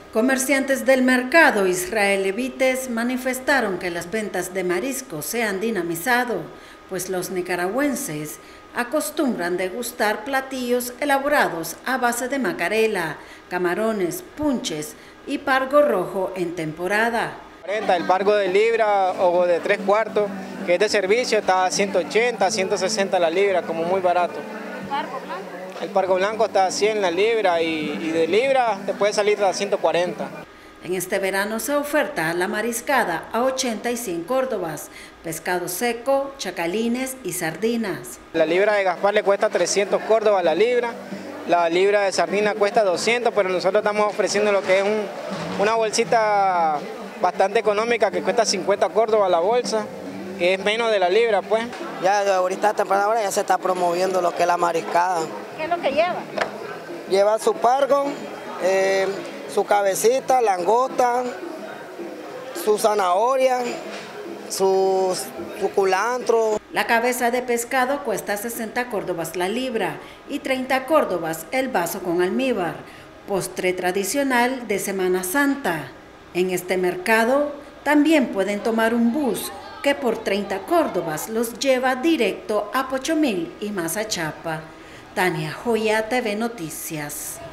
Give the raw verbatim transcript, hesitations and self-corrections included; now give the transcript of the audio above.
Comerciantes del mercado Israel Levites manifestaron que las ventas de mariscos se han dinamizado, pues los nicaragüenses acostumbran degustar platillos elaborados a base de macarela, camarones, punches y pargo rojo en temporada. El pargo de libra o de tres cuartos, que es de servicio, está a ciento ochenta, ciento sesenta la libra, como muy barato. ¿El pargo blanco? El pargo blanco está a cien la libra y, y de libra te puede salir a ciento cuarenta. En este verano se oferta la mariscada a ochenta y cien córdobas, pescado seco, chacalines y sardinas. La libra de Gaspar le cuesta trescientos córdobas la libra, la libra de sardina cuesta doscientos, pero nosotros estamos ofreciendo lo que es un, una bolsita bastante económica que cuesta cincuenta córdobas la bolsa, que es menos de la libra, pues. Ya ahorita a temprana hora ya se está promoviendo lo que es la mariscada. ¿Qué es lo que lleva? Lleva su pargo, eh, su cabecita, langosta, su zanahoria, su, su culantro. La cabeza de pescado cuesta sesenta córdobas la libra y treinta córdobas el vaso con almíbar, postre tradicional de Semana Santa. En este mercado también pueden tomar un bus que por treinta córdobas los lleva directo a Pochomil y Mazachapa. Tania Joya, T V Noticias.